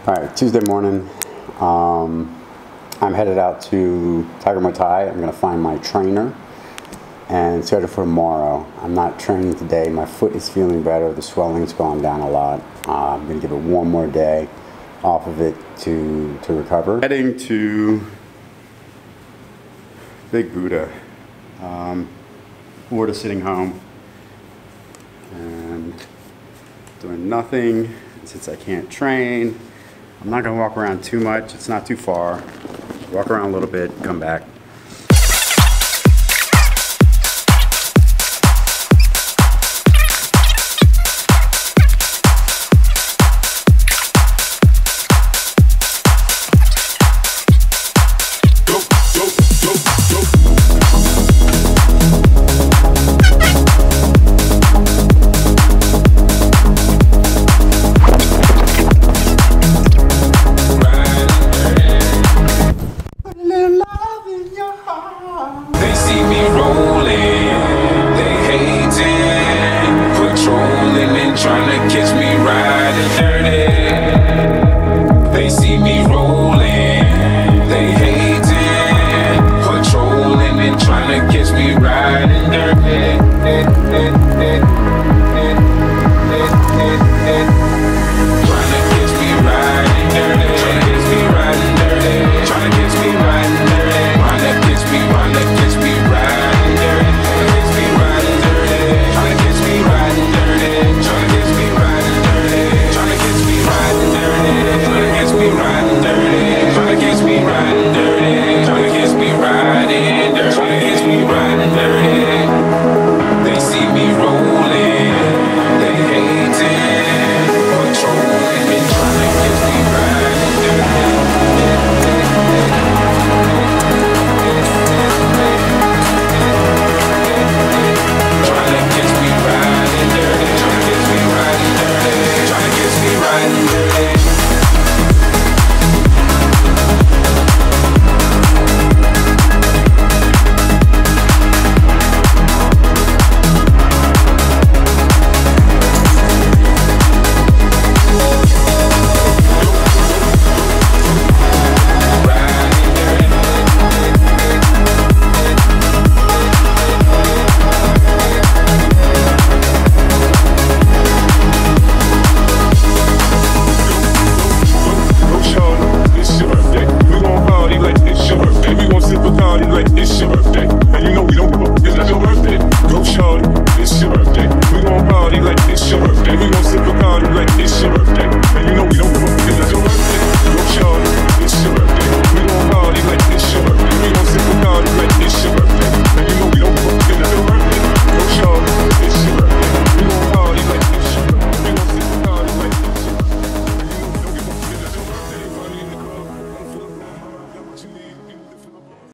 All right, Tuesday morning. I'm headed out to Tiger Muay Thai. I'm gonna find my trainer and schedule for tomorrow. I'm not training today. My foot is feeling better. The swelling's gone down a lot. I'm gonna give it one more day off of it to recover. Heading to Big Buddha. Bored of sitting home and doing nothing since I can't train. I'm not gonna walk around too much. It's not too far. Walk around a little bit, come back.